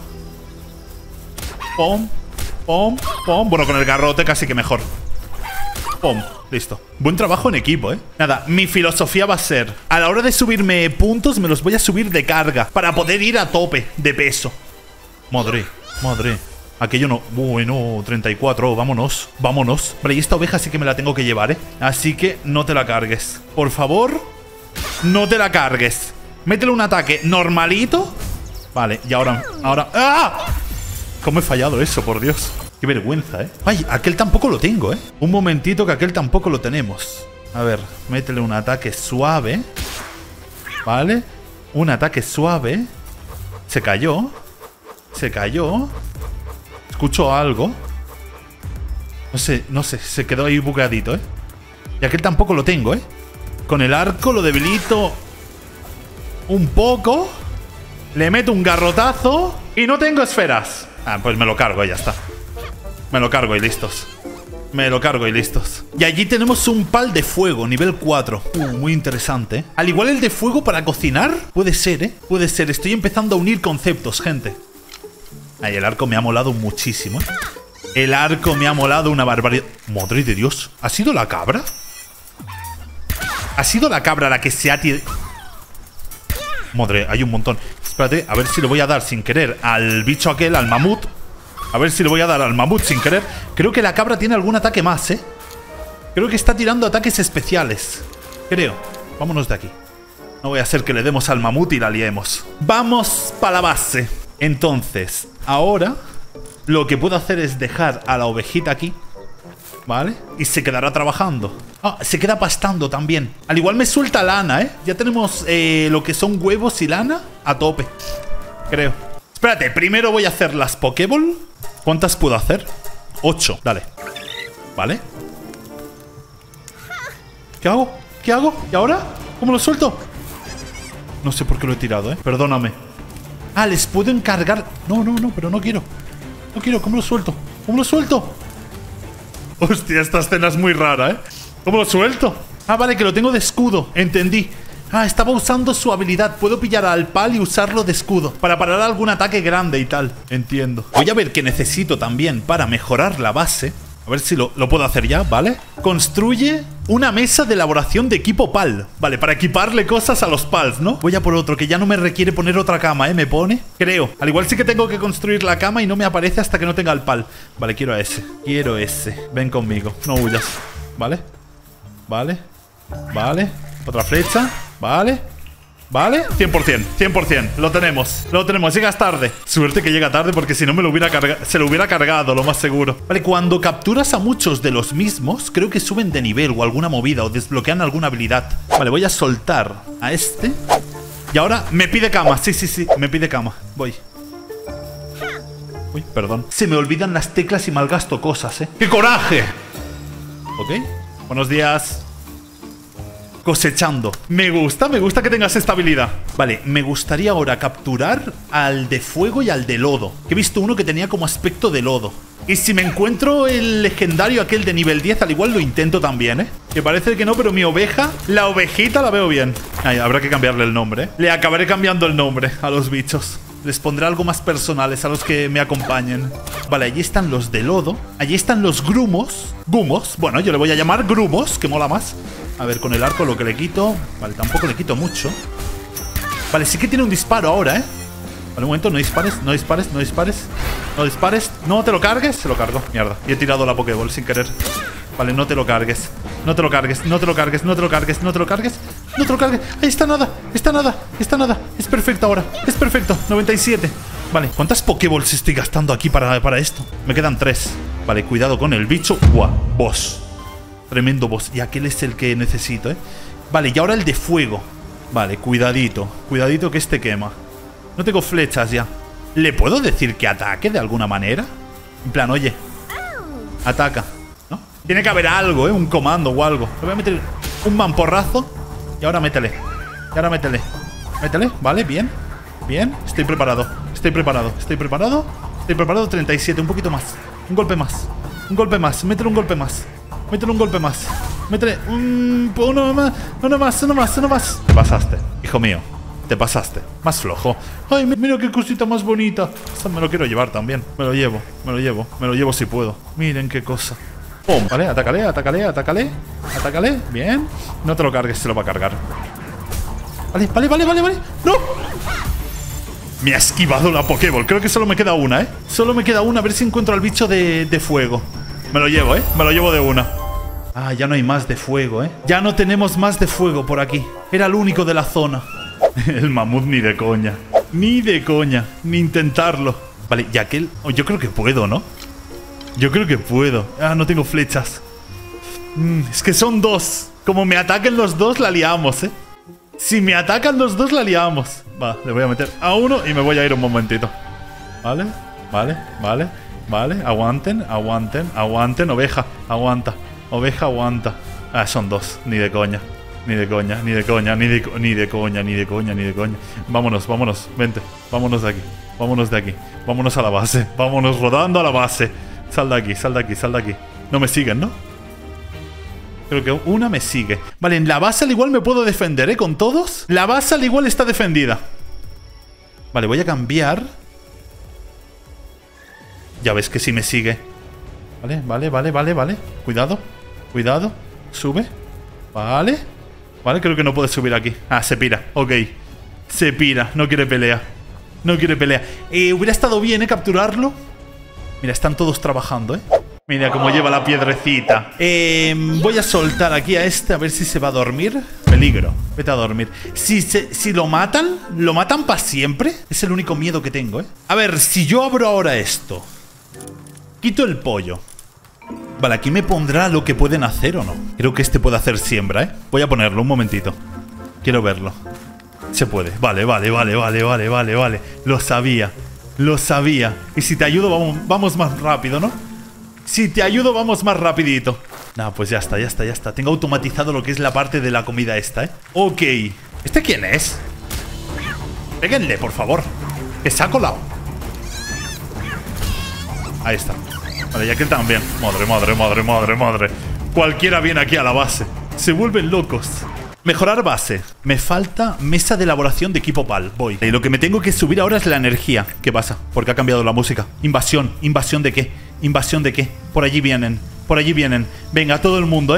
Pom, pom, pom. Bueno, con el garrote casi que mejor. Pom, listo. Buen trabajo en equipo, ¿eh? Nada, mi filosofía va a ser, a la hora de subirme puntos, me los voy a subir de carga para poder ir a tope de peso. Madre, madre. Aquello no... Bueno, treinta y cuatro, vámonos, vámonos. Vale, y esta oveja sí que me la tengo que llevar, ¿eh? Así que no te la cargues. Por favor, no te la cargues. Métele un ataque normalito. Vale, y ahora... ahora ¡ah! ¿Cómo he fallado eso, por Dios? Qué vergüenza, ¿eh? Ay, aquel tampoco lo tengo, ¿eh? Un momentito que aquel tampoco lo tenemos. A ver, métele un ataque suave. Vale. Un ataque suave. Se cayó. Se cayó. Escucho algo. No sé, no sé. Se quedó ahí bugueadito, ¿eh? Y aquel tampoco lo tengo, ¿eh? Con el arco lo debilito un poco. Le meto un garrotazo. Y no tengo esferas. Ah, pues me lo cargo y ya está. Me lo cargo y listos. Me lo cargo y listos. Y allí tenemos un pal de fuego, nivel cuatro. Uh, muy interesante, ¿eh? Al igual el de fuego para cocinar. Puede ser, ¿eh? Puede ser. Estoy empezando a unir conceptos, gente. Ay, el arco me ha molado muchísimo. El arco me ha molado una barbaridad. Madre de Dios. ¿Ha sido la cabra? ¿Ha sido la cabra la que se ha tirado? Madre, hay un montón. Espérate, a ver si le voy a dar sin querer al bicho aquel, al mamut. A ver si le voy a dar al mamut sin querer. Creo que la cabra tiene algún ataque más, ¿eh? Creo que está tirando ataques especiales. Creo. Vámonos de aquí. No voy a hacer que le demos al mamut y la liemos. Vamos para la base. Entonces, ahora lo que puedo hacer es dejar a la ovejita aquí. ¿Vale? Y se quedará trabajando. Ah, se queda pastando también. Al igual me suelta lana, ¿eh? Ya tenemos eh, lo que son huevos y lana a tope. Creo. Espérate, primero voy a hacer las Pokéball. ¿Cuántas puedo hacer? Ocho, dale. ¿Vale? ¿Qué hago? ¿Qué hago? ¿Y ahora? ¿Cómo lo suelto? No sé por qué lo he tirado, ¿eh? Perdóname. Ah, les puedo encargar. No, no, no, pero no quiero. No quiero, ¿cómo lo suelto? ¿Cómo lo suelto? Hostia, esta escena es muy rara, ¿eh? ¿Cómo lo suelto? Ah, vale, que lo tengo de escudo. Entendí. Ah, estaba usando su habilidad. Puedo pillar al pal y usarlo de escudo para parar algún ataque grande y tal. Entiendo. Voy a ver qué necesito también para mejorar la base. A ver si lo, lo puedo hacer ya, ¿vale? Construye Una mesa de elaboración de equipo pal. Vale, para equiparle cosas a los pals, ¿no? Voy a por otro, que ya no me requiere poner otra cama, ¿eh? Me pone, creo. Al igual sí que tengo que construir la cama y no me aparece hasta que no tenga el pal. Vale, quiero a ese. Quiero ese. Ven conmigo, no huyas. Vale. Vale. Vale. Otra flecha. Vale. ¿Vale? cien por cien, cien por cien. Lo tenemos, lo tenemos. Llegas tarde. Suerte que llega tarde porque si no me lo hubiera cargado. Se lo hubiera cargado, lo más seguro. Vale, cuando capturas a muchos de los mismos, creo que suben de nivel o alguna movida o desbloquean alguna habilidad. Vale, voy a soltar a este. Y ahora me pide cama. Sí, sí, sí, me pide cama. Voy. Uy, perdón. Se me olvidan las teclas y malgasto cosas, ¿eh? ¡Qué coraje! Ok. Buenos días. Cosechando. Me gusta, me gusta que tengas estabilidad. Vale, me gustaría ahora capturar al de fuego y al de lodo. He visto uno que tenía como aspecto de lodo. Y si me encuentro el legendario aquel de nivel diez, al igual lo intento también, ¿eh? Que parece que no, pero mi oveja, la ovejita la veo bien. Ay, habrá que cambiarle el nombre, ¿eh? Le acabaré cambiando el nombre a los bichos. Les pondré algo más personales a los que me acompañen. Vale, allí están los de lodo. Allí están los grumos. Gumos. Bueno, yo le voy a llamar grumos, que mola más. A ver, con el arco lo que le quito. Vale, tampoco le quito mucho. Vale, sí que tiene un disparo ahora, ¿eh? Vale, un momento, no dispares, no dispares, no dispares. No dispares, no te lo cargues. Se lo cargo, mierda. Y he tirado la Pokéball sin querer. Vale, no te lo cargues. No te lo cargues, no te lo cargues, no te lo cargues, no te lo cargues. No te lo cargues. Ahí está nada, está nada, está nada. Es perfecto ahora, es perfecto. noventa y siete. Vale, ¿cuántas Pokéballs estoy gastando aquí para, para esto? Me quedan tres. Vale, cuidado con el bicho. Buah, boss. Tremendo boss. Y aquel es el que necesito, ¿eh? Vale, y ahora el de fuego. Vale, cuidadito. Cuidadito que este quema. No tengo flechas ya. ¿Le puedo decir que ataque de alguna manera? En plan, oye, ataca, ¿no? Tiene que haber algo, ¿eh? Un comando o algo. Le voy a meter un mamporrazo. Y ahora métele. Y ahora métele. Métele, vale, bien. Bien, estoy preparado. Estoy preparado, estoy preparado. Estoy preparado, treinta y siete, un poquito más. Un golpe más. Un golpe más, métele un golpe más. Métele un golpe más. Métele un... Uno más, uno más, uno más, uno más. Te pasaste, hijo mío. Te pasaste. Más flojo. Ay, mira qué cosita más bonita. Esto me lo quiero llevar también. Me lo llevo, me lo llevo. Me lo llevo si puedo. Miren qué cosa. Pum. Vale, atácale, atácale, atácale. Atácale, bien. No te lo cargues, se lo va a cargar. Vale, vale, vale, vale, vale. ¡No! Me ha esquivado la Pokéball. Creo que solo me queda una, ¿eh? Solo me queda una. A ver si encuentro al bicho de, de fuego. Me lo llevo, ¿eh? Me lo llevo de una. Ah, ya no hay más de fuego, ¿eh? Ya no tenemos más de fuego por aquí. Era el único de la zona. El mamut ni de coña. Ni de coña. Ni intentarlo. Vale, y aquel... Oh, yo creo que puedo, ¿no? Yo creo que puedo. Ah, no tengo flechas. Mm, es que son dos. Como me ataquen los dos, la liamos, ¿eh? Si me atacan los dos, la liamos. Va, le voy a meter a uno y me voy a ir un momentito. Vale, vale, vale. Vale, aguanten, aguanten, aguanten. Oveja, aguanta. Oveja, aguanta. Ah, son dos. Ni de coña. Ni de coña, ni de coña, ni de, ni de coña, ni de coña, ni de coña. Vámonos, vámonos, vente. Vámonos de aquí. Vámonos de aquí. Vámonos a la base. Vámonos rodando a la base. Sal de aquí, sal de aquí, sal de aquí. No me siguen, ¿no? Creo que una me sigue. Vale, en la base al igual me puedo defender, ¿eh? Con todos. La base al igual está defendida. Vale, voy a cambiar. Ya ves que sí me sigue. Vale, vale, vale, vale, vale. Cuidado, cuidado. Sube. Vale. Vale, creo que no puede subir aquí. Ah, se pira, ok. Se pira, no quiere pelea. No quiere pelea. eh, Hubiera estado bien, ¿eh? Capturarlo. Mira, están todos trabajando, ¿eh? Mira cómo lleva la piedrecita. eh, Voy a soltar aquí a este. A ver si se va a dormir. Peligro, vete a dormir. Si, se, si lo matan, lo matan para siempre. Es el único miedo que tengo, ¿eh? A ver, si yo abro ahora esto, quito el pollo. Vale, aquí me pondrá lo que pueden hacer o no. Creo que este puede hacer siembra, ¿eh? Voy a ponerlo un momentito. Quiero verlo. Se puede. Vale, vale, vale, vale, vale, vale, vale. Lo sabía. Lo sabía. Y si te ayudo, vamos, vamos más rápido, ¿no? Si te ayudo, vamos más rapidito. No, pues ya está, ya está, ya está. Tengo automatizado lo que es la parte de la comida esta, ¿eh? Ok. ¿Este quién es? Péguenle, por favor. Que se ha colado. Ahí está. Vale, y aquel también. Madre, madre, madre, madre, madre. Cualquiera viene aquí a la base. Se vuelven locos. Mejorar base. Me falta mesa de elaboración de equipo pal. Voy. Y lo que me tengo que subir ahora es la energía. ¿Qué pasa? Porque ha cambiado la música. Invasión. ¿Invasión de qué? ¿Invasión de qué? Por allí vienen. Por allí vienen. Venga, todo el mundo, ¿eh?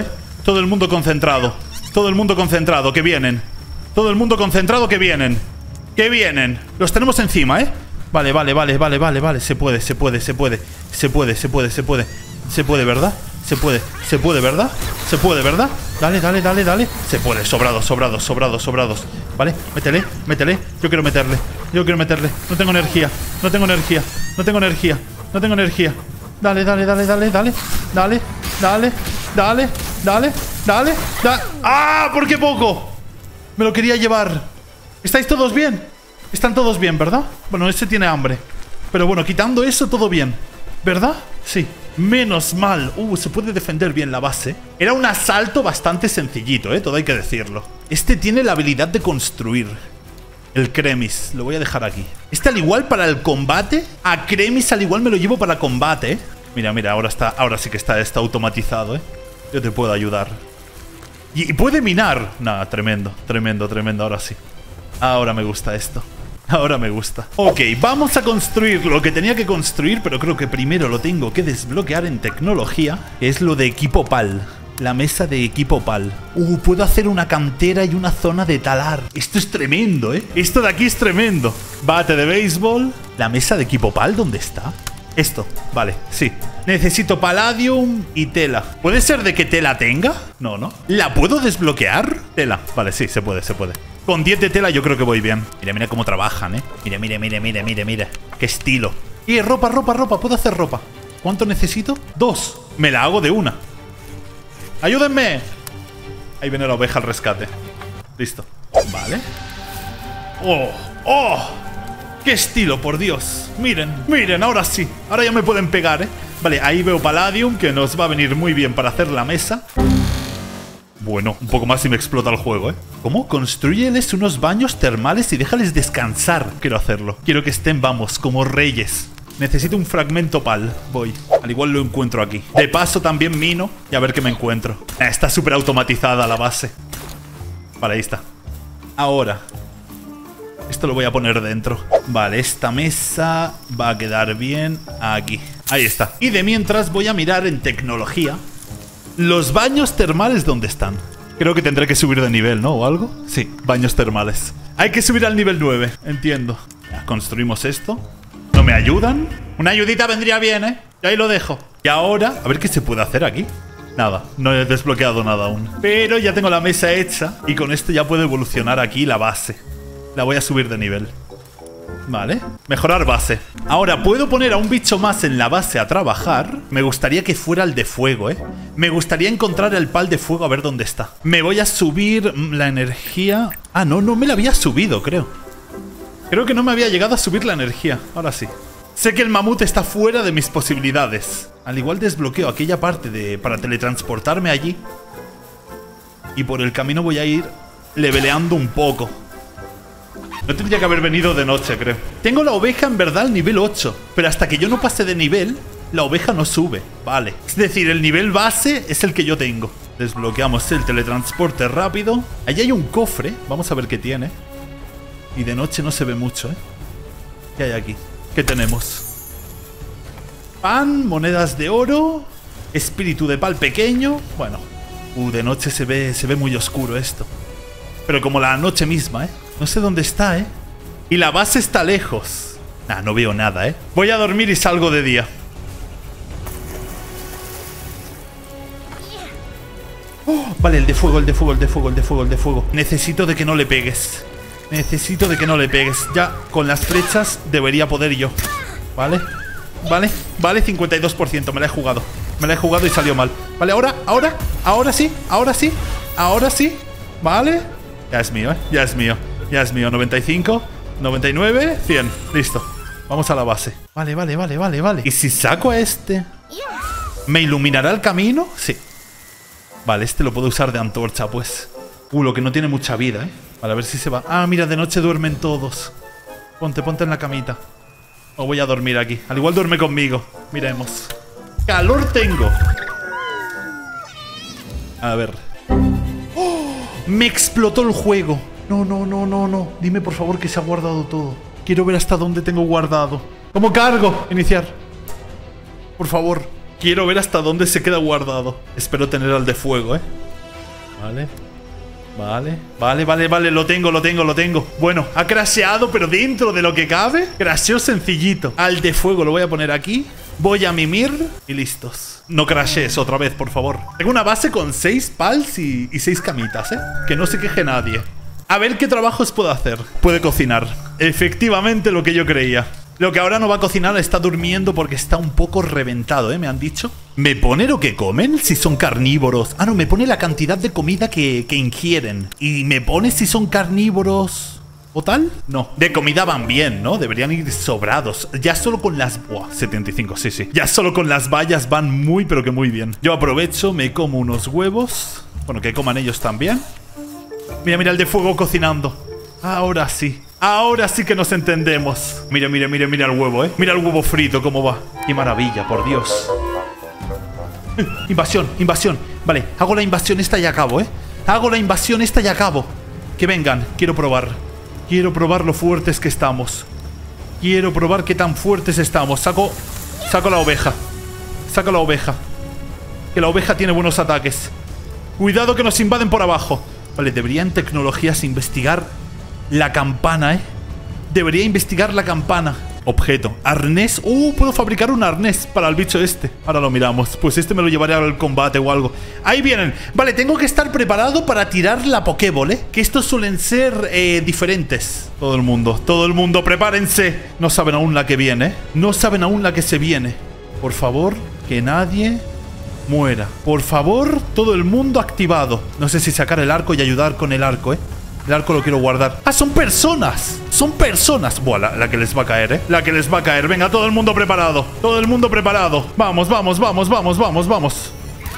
Todo el mundo concentrado. Todo el mundo concentrado, que vienen. Todo el mundo concentrado, que vienen. Que vienen. Los tenemos encima, ¿eh? Vale, vale, vale, vale, vale, vale. Se puede, se puede, se puede. Se puede, se puede, se puede. Se puede, ¿verdad? Se puede, se puede, ¿verdad? Se puede, ¿verdad? Dale, dale, dale, dale. Se puede, sobrados, sobrados, sobrados, sobrados. Vale, métele, métele. Yo quiero meterle. Yo quiero meterle. No tengo energía. No tengo energía. No tengo energía. No tengo energía. Dale, dale, dale, dale, dale. Dale, dale, dale, dale, dale, dale. ¡Ah! ¿Por qué poco? Me lo quería llevar. ¿Estáis todos bien? Están todos bien, ¿verdad? Bueno, ese tiene hambre. Pero bueno, quitando eso, todo bien. ¿Verdad? Sí. Menos mal. Uh, se puede defender bien la base. Era un asalto bastante sencillito, ¿eh? Todo hay que decirlo. Este tiene la habilidad de construir. El Cremis. Lo voy a dejar aquí. Este al igual para el combate. A Cremis al igual me lo llevo para combate, ¿eh? Mira, mira, ahora está. Ahora sí que está, está automatizado, ¿eh? Yo te puedo ayudar. Y, y puede minar. Nada, tremendo, tremendo, tremendo. Ahora sí. Ahora me gusta esto. Ahora me gusta. Ok, vamos a construir lo que tenía que construir, pero creo que primero lo tengo que desbloquear en tecnología. Que es lo de equipo PAL. La mesa de equipo PAL. Uh, puedo hacer una cantera y una zona de talar. Esto es tremendo, ¿eh? Esto de aquí es tremendo. Bate de béisbol. ¿La mesa de equipo PAL dónde está? Esto, vale, sí. Necesito palladium y tela. ¿Puede ser de que tela tenga? No, ¿no? ¿La puedo desbloquear? Tela, vale, sí, se puede, se puede. Con diez de tela yo creo que voy bien. Mira, mira cómo trabajan, ¿eh? Mira, mira, mira, mira, mira, mira. Qué estilo. Y ropa, ropa, ropa. Puedo hacer ropa. ¿Cuánto necesito? Dos. Me la hago de una. ¡Ayúdenme! Ahí viene la oveja al rescate. Listo. Vale. ¡Oh! ¡Oh! ¡Qué estilo, por Dios! Miren, miren, ahora sí. Ahora ya me pueden pegar, ¿eh? Vale, ahí veo palladium, que nos va a venir muy bien para hacer la mesa. Bueno, un poco más y me explota el juego, ¿eh? ¿Cómo? Construyeles unos baños termales y déjales descansar. Quiero hacerlo. Quiero que estén, vamos, como reyes. Necesito un fragmento pal. Voy. Al igual lo encuentro aquí. De paso también mino y a ver qué me encuentro. Ah, está súper automatizada la base. Vale, ahí está. Ahora. Esto lo voy a poner dentro. Vale, esta mesa va a quedar bien aquí. Ahí está. Y de mientras voy a mirar en tecnología. Los baños termales, ¿dónde están? Creo que tendré que subir de nivel, ¿no? ¿O algo? Sí, baños termales. Hay que subir al nivel nueve, entiendo. Ya, construimos esto. ¿No me ayudan? Una ayudita vendría bien, ¿eh? Y ahí lo dejo. Y ahora, a ver qué se puede hacer aquí. Nada, no he desbloqueado nada aún. Pero ya tengo la mesa hecha. Y con esto ya puedo evolucionar aquí la base. La voy a subir de nivel. Vale, mejorar base. Ahora, ¿puedo poner a un bicho más en la base a trabajar? Me gustaría que fuera el de fuego, ¿eh? Me gustaría encontrar el pal de fuego a ver dónde está. Me voy a subir la energía. Ah, no, no me la había subido, creo. Creo que no me había llegado a subir la energía. Ahora sí. Sé que el mamut está fuera de mis posibilidades. Al igual desbloqueo aquella parte de para teletransportarme allí. Y por el camino voy a ir leveleando un poco. No tendría que haber venido de noche, creo. Tengo la oveja en verdad al nivel ocho. Pero hasta que yo no pase de nivel, la oveja no sube. Vale. Es decir, el nivel base es el que yo tengo. Desbloqueamos el teletransporte rápido. Allí hay un cofre. Vamos a ver qué tiene. Y de noche no se ve mucho, ¿eh? ¿Qué hay aquí? ¿Qué tenemos? Pan, monedas de oro, espíritu de pal pequeño. Bueno. Uh, de noche se ve, se ve muy oscuro esto. Pero como la noche misma, ¿eh? No sé dónde está, ¿eh? Y la base está lejos. Nah, no veo nada, ¿eh? Voy a dormir y salgo de día. Oh, vale, el de fuego, el de fuego, el de fuego, el de fuego, el de fuego. Necesito de que no le pegues. Necesito de que no le pegues. Ya, con las flechas debería poder yo. Vale, vale, vale, cincuenta y dos por ciento. Me la he jugado. Me la he jugado y salió mal. Vale, ahora, ahora, ahora sí, ahora sí, ahora sí. Vale. Ya es mío, ¿eh? Ya es mío. Ya es mío, noventa y cinco, noventa y nueve, cien. Listo, vamos a la base. Vale, vale, vale, vale, vale. ¿Y si saco a este? ¿Me iluminará el camino? Sí. Vale, este lo puedo usar de antorcha, pues. Uh, lo que no tiene mucha vida, ¿eh? Vale, a ver si se va. Ah, mira, de noche duermen todos. Ponte, ponte en la camita. O voy a dormir aquí. Al igual duerme conmigo. Miremos. Calor tengo. A ver. ¡Oh! Me explotó el juego. No, no, no, no, no. Dime por favor que se ha guardado todo. Quiero ver hasta dónde tengo guardado. ¿Cómo cargo? Iniciar. Por favor. Quiero ver hasta dónde se queda guardado. Espero tener al de fuego, ¿eh? Vale. Vale, vale, vale, vale, lo tengo, lo tengo, lo tengo. Bueno, ha crasheado, pero dentro de lo que cabe, crasheó sencillito. Al de fuego lo voy a poner aquí. Voy a mimir y listos. No crashees otra vez, por favor. Tengo una base con seis pals y, y seis camitas, ¿eh? Que no se queje nadie. A ver qué trabajos puedo hacer. Puede cocinar. Efectivamente lo que yo creía. Lo que ahora no va a cocinar está durmiendo porque está un poco reventado, ¿eh? Me han dicho. ¿Me pone lo que comen? Si son carnívoros. Ah, no, me pone la cantidad de comida que, que ingieren. Y me pone si son carnívoros o tal. No. De comida van bien, ¿no? Deberían ir sobrados. Ya solo con las... Buah, setenta y cinco, sí, sí. Ya solo con las vallas van muy, pero que muy bien. Yo aprovecho, me como unos huevos. Bueno, que coman ellos también. Mira, mira el de fuego cocinando. Ahora sí. Ahora sí que nos entendemos. Mira, mira, mira, mira el huevo, ¿eh? Mira el huevo frito, cómo va. Qué maravilla, por Dios. Invasión, invasión. Vale, hago la invasión esta y acabo, ¿eh? Hago la invasión esta y acabo. Que vengan, quiero probar. Quiero probar lo fuertes que estamos. Quiero probar qué tan fuertes estamos. Saco, saco la oveja. Saco la oveja. Que la oveja tiene buenos ataques. Cuidado que nos invaden por abajo. Vale, debería en tecnologías investigar la campana, ¿eh? Debería investigar la campana. Objeto. Arnés. Uh, puedo fabricar un arnés para el bicho este. Ahora lo miramos. Pues este me lo llevaré al combate o algo. Ahí vienen. Vale, tengo que estar preparado para tirar la Pokéball, ¿eh? Que estos suelen ser eh, diferentes. Todo el mundo. Todo el mundo, prepárense. No saben aún la que viene, ¿eh? No saben aún la que se viene. Por favor, que nadie muera. Por favor, todo el mundo activado. No sé si sacar el arco y ayudar con el arco, ¿eh? El arco lo quiero guardar. ¡Ah, son personas! ¡Son personas! Buah, la, la que les va a caer, ¿eh? La que les va a caer. Venga, todo el mundo preparado. Todo el mundo preparado. Vamos, vamos, vamos, vamos, vamos, vamos.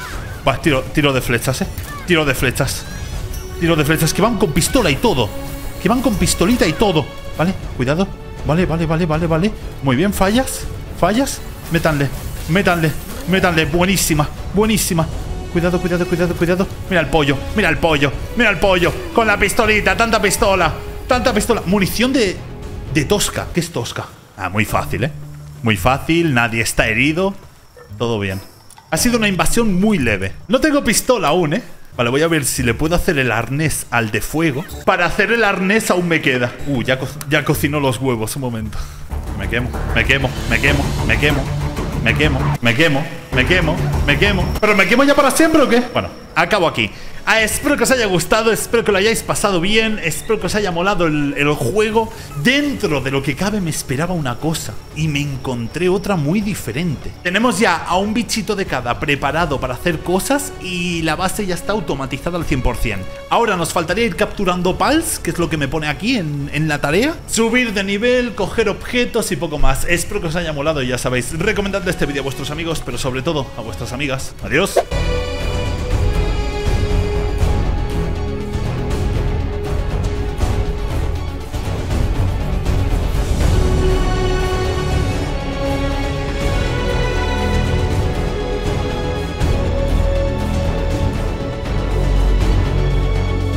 Va, tiro, tiro de flechas, ¿eh? Tiro de flechas. Tiro de flechas. Que van con pistola y todo. Que van con pistolita y todo. Vale, cuidado. Vale, vale, vale, vale, vale. Muy bien, fallas. Fallas. Métanle. Métanle. Métanle. Buenísima. Buenísima. Cuidado, cuidado, cuidado, cuidado. Mira el pollo, mira el pollo, mira el pollo. Con la pistolita, tanta pistola. Tanta pistola. Munición de... de tosca. ¿Qué es tosca? Ah, muy fácil, ¿eh? Muy fácil, nadie está herido. Todo bien. Ha sido una invasión muy leve. No tengo pistola aún, ¿eh? Vale, voy a ver si le puedo hacer el arnés al de fuego. Para hacer el arnés aún me queda. Uh, ya, co ya cocinó los huevos, un momento. Me quemo, me quemo, me quemo, me quemo. Me quemo, me quemo, me quemo, me quemo. ¿Pero me quemo ya para siempre o qué? Bueno, acabo aquí. Ah, espero que os haya gustado, espero que lo hayáis pasado bien, espero que os haya molado el, el juego. Dentro de lo que cabe me esperaba una cosa y me encontré otra muy diferente. Tenemos ya a un bichito de cada preparado para hacer cosas y la base ya está automatizada al cien por cien. Ahora nos faltaría ir capturando pals, que es lo que me pone aquí en, en la tarea. Subir de nivel, coger objetos y poco más. Espero que os haya molado y ya sabéis, recomendad este vídeo a vuestros amigos, pero sobre todo a vuestras amigas. Adiós.